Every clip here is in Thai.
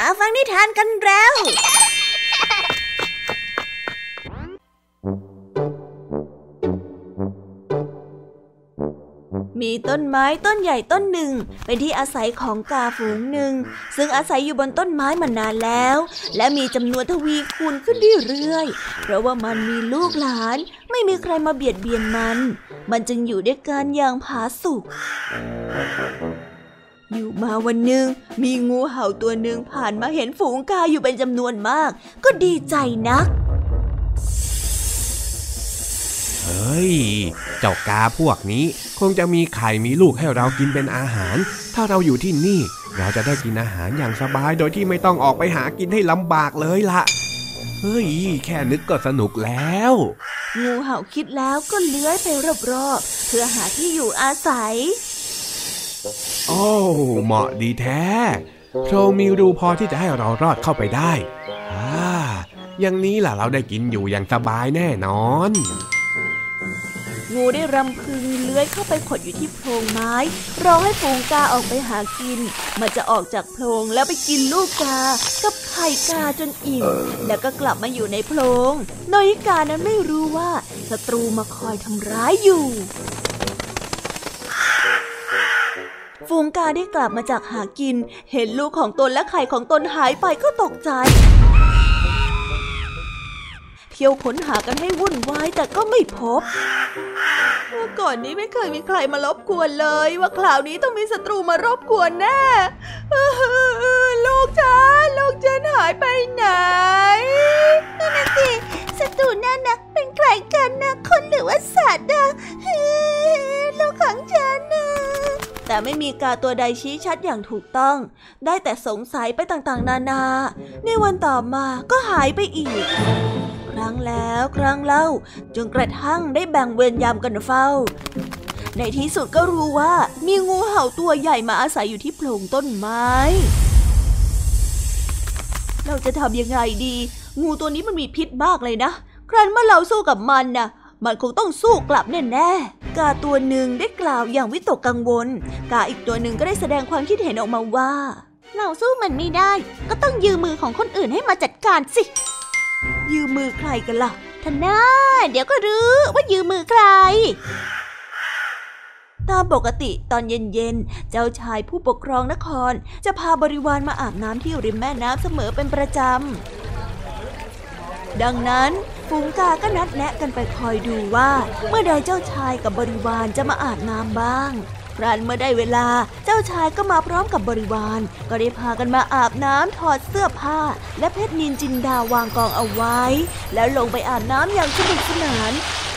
มาฟังนิทานกันแล้วมีต้นไม้ต้นใหญ่ต้นหนึ่งเป็นที่อาศัยของกาฝูงหนึ่งซึ่งอาศัยอยู่บนต้นไม้มานานแล้วและมีจำนวนทวีคูณขึ้นเรื่อยๆเพราะว่ามันมีลูกหลานไม่มีใครมาเบียดเบียนมันจึงอยู่ด้วยกันอย่างผาสุกอยู่มาวันหนึ่งมีงูเห่าตัวหนึ่งผ่านมาเห็นฝูงกาอยู่เป็นจำนวนมากก็ดีใจนักเฮ้ยเจ้ากาพวกนี้คงจะมีไข่มีลูกให้เรากินเป็นอาหารถ้าเราอยู่ที่นี่เราจะได้กินอาหารอย่างสบายโดยที่ไม่ต้องออกไปหากินให้ลำบากเลยล่ะเฮ้ยแค่นึกก็สนุกแล้วงูเห่าคิดแล้วก็เลื้อยไปรอบๆเพื่อหาที่อยู่อาศัยโอ้เหมาะดีแท้โพรงมีรูพอที่จะให้เรารอดเข้าไปได้อย่างนี้ล่ะเราได้กินอยู่อย่างสบายแน่นอนงูได้รำพึงเลื้อยเข้าไปขดอยู่ที่โพรงไม้รอให้ฝูงกาออกไปหากินมันจะออกจากโพรงแล้วไปกินลูกกากับไข่กาจนอิ่มแล้วก็กลับมาอยู่ในโพรงโดยที่กานั้นไม่รู้ว่าศัตรูมาคอยทำร้ายอยู่ฝูงกาได้กลับมาจากหากินเห็นลูกของตนและไข่ของตนหายไปก็ตกใจเที่ยวค้นหากันให้วุ่นวายแต่ก็ไม่พบเมื่อก่อนนี้ไม่เคยมีใครมารบกวนเลยว่าคราวนี้ต้องมีศัตรูมารบกวนแน่ลูกฉันหายไปไหนนั่นน่ะสิศัตรูนั่นนะเป็นใครกันนะคนหรือว่าสัตว์นะลูกของฉันนะแต่ไม่มีกาตัวใดชี้ชัดอย่างถูกต้องได้แต่สงสัยไปต่างๆนานาในวันต่อมาก็หายไปอีกครั้งแล้วครั้งเล่าจนกระทั่งได้แบ่งเวรยามกันเฝ้าในที่สุดก็รู้ว่ามีงูเห่าตัวใหญ่มาอาศัยอยู่ที่โพรงต้นไม้เราจะทำยังไงดีงูตัวนี้มันมีพิษมากเลยนะครั้นเมื่อเราสู้กับมันน่ะมันคงต้องสู้กลับแน่ๆกาตัวหนึ่งได้กล่าวอย่างวิตกกังวลกาอีกตัวหนึ่งก็ได้แสดงความคิดเห็นออกมาว่าเราสู้มันไม่ได้ก็ต้องยืมมือของคนอื่นให้มาจัดการสิยืมมือใครกันล่ะท่านน่าเดี๋ยวก็รู้ว่ายืมมือใครตามปกติตอนเย็นๆเจ้าชายผู้ปกครองนครจะพาบริวารมาอาบน้ำที่ริมแม่น้ำเสมอเป็นประจำดังนั้นฝูงกาก็นัดแนะกันไปคอยดูว่าเมื่อใดเจ้าชายกับบริวารจะมาอาบน้ำบ้างครั้นเมื่อได้เวลาเจ้าชายก็มาพร้อมกับบริวารก็ได้พากันมาอาบน้ำถอดเสื้อผ้าและเพชรนินจินดาวางกองเอาไว้แล้วลงไปอาบน้ำอย่างสนุกสนาน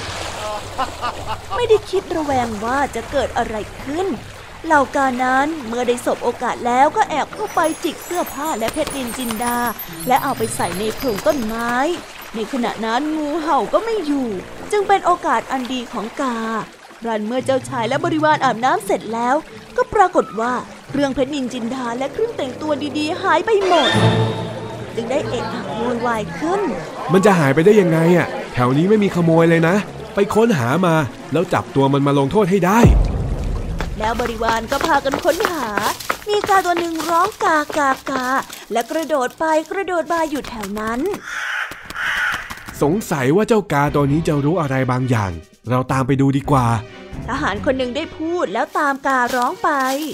ไม่ได้คิดระแวงว่าจะเกิดอะไรขึ้นเหล่ากานั้นเมื่อได้สบโอกาสแล้วก็แอบเข้าไปจิกเสื้อผ้าและเพชรนินจินดาและเอาไปใส่ในโพรงต้นไม้ในขณะนั้นงูเห่าก็ไม่อยู่จึงเป็นโอกาสอันดีของการันเมื่อเจ้าชายและบริวารอาบน้ำเสร็จแล้วก็ปรากฏว่าเครื่องเพชรนินจินดาและเครื่องแต่งตัวดีๆหายไปหมดจึงได้เอะอะโวยวายขึ้นมันจะหายไปได้ยังไงอ่ะแถวนี้ไม่มีขโมยเลยนะไปค้นหามาแล้วจับตัวมันมาลงโทษให้ได้แล้วบริวารก็พากันค้นหามีกาตัวหนึ่งร้องกากากาและกระโดดไปกระโดดมาอยู่แถวนั้นสงสัยว่าเจ้ากาตัวนี้จะรู้อะไรบางอย่างเราตามไปดูดีกว่าทหารคนหนึ่งได้พูดแล้วตามการ้องไป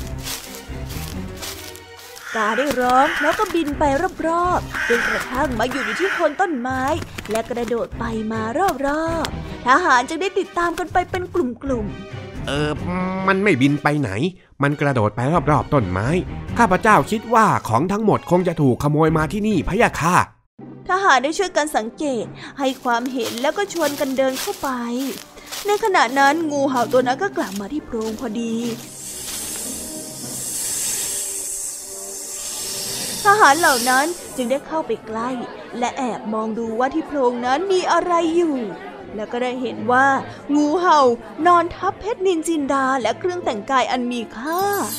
กาได้ร้องแล้วก็บินไปรอบๆจนกระทั่งมาอยู่ที่โคนต้นไม้และกระโดดไปมารอบๆทหารจึงได้ติดตามกันไปเป็นกลุ่มๆมันไม่บินไปไหนมันกระโดดไปรอบๆต้นไม้ข้าพเจ้าคิดว่าของทั้งหมดคงจะถูกขโมยมาที่นี่พะยะค่ะทหารได้ช่วยกันสังเกตให้ความเห็นแล้วก็ชวนกันเดินเข้าไปในขณะนั้นงูเห่าตัวนั้นก็กลับมาที่โพรงพอดีทหารเหล่านั้นจึงได้เข้าไปใกล้และแอบมองดูว่าที่โพรงนั้นมีอะไรอยู่แล้วก็ได้เห็นว่างูเห่านอนทับเพชรนินจินดาและเครื่องแต่งกายอันมีค่า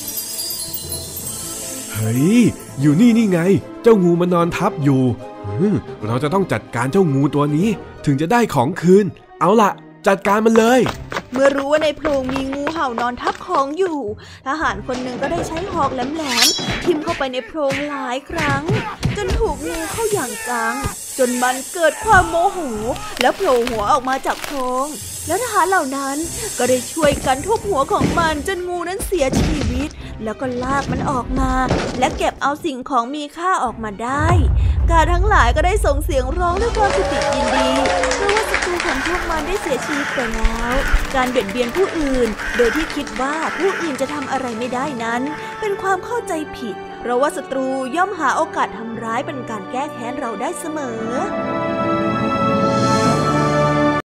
เฮ้ยอยู่นี่ไงเจ้างูมันนอนทับอยู่เราจะต้องจัดการเจ้างูตัวนี้ถึงจะได้ของคืนเอาล่ะจัดการมันเลยเมื่อรู้ว่าในโพรงมีงูเห่านอนทับของอยู่ทหารคนหนึ่งก็ได้ใช้หอกแหลมๆทิ่มเข้าไปในโพรงหลายครั้งจนถูกงูเข้าอย่างจังจนมันเกิดความโมโหแล้วโผล่หัวออกมาจากโพรงแล้วทหารเหล่านั้นก็ได้ช่วยกันทุบหัวของมันจนงูนั้นเสียชีวิตแล้วก็ลากมันออกมาและเก็บเอาสิ่งของมีค่าออกมาได้กาทั้งหลายก็ได้ส่งเสียงร้องด้วยความปิติยินดีเพราะว่าศัตรูของพวกมันได้เสียชีวิตไปแล้วการเบียดเบียนผู้อื่นโดยที่คิดว่าผู้อื่นจะทำอะไรไม่ได้นั้นเป็นความเข้าใจผิดเพราะว่าศัตรูย่อมหาโอกาสทำร้ายเป็นการแก้แค้นเราได้เสมอ